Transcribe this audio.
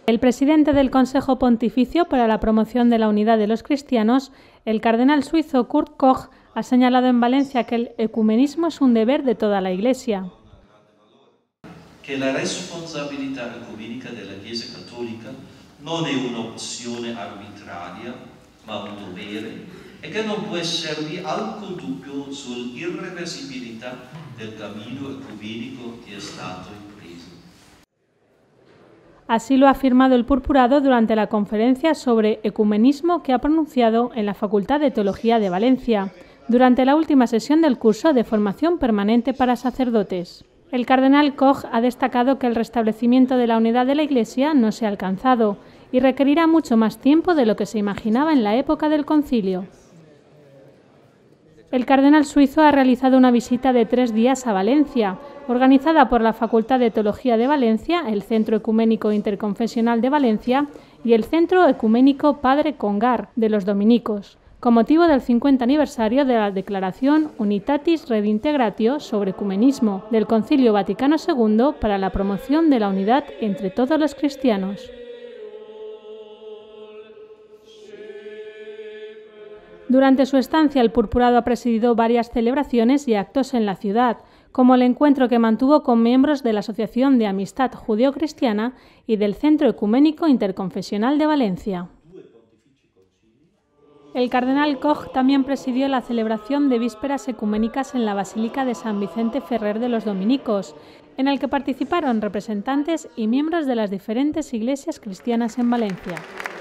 El presidente del Consejo Pontificio para la Promoción de la Unidad de los Cristianos, el cardenal suizo Kurt Koch, ha señalado en Valencia que el ecumenismo es un deber de toda la Iglesia. Que la responsabilità ecumenica della Chiesa Cattolica non è un'opzione arbitraria, ma un dovere, e che non può esservi alcun dubbio sull'irreversibilità del cammino ecumenico che è stato impreso. Así lo ha afirmado el purpurado durante la conferencia sobre ecumenismo que ha pronunciado en la Facultad de Teología de Valencia, durante la última sesión del curso de formación permanente para sacerdotes. El cardenal Koch ha destacado que el restablecimiento de la unidad de la Iglesia no se ha alcanzado y requerirá mucho más tiempo de lo que se imaginaba en la época del concilio. El cardenal suizo ha realizado una visita de 3 días a Valencia, organizada por la Facultad de Teología de Valencia, el Centro Ecuménico Interconfesional de Valencia y el Centro Ecuménico Padre Congar de los Dominicos, con motivo del 50 aniversario de la Declaración Unitatis Redintegratio sobre ecumenismo del Concilio Vaticano II para la promoción de la unidad entre todos los cristianos. Durante su estancia, el purpurado ha presidido varias celebraciones y actos en la ciudad, como el encuentro que mantuvo con miembros de la Asociación de Amistad Judeo-Cristiana y del Centro Ecuménico Interconfesional de Valencia. El cardenal Koch también presidió la celebración de vísperas ecuménicas en la Basílica de San Vicente Ferrer de los Dominicos, en el que participaron representantes y miembros de las diferentes iglesias cristianas en Valencia.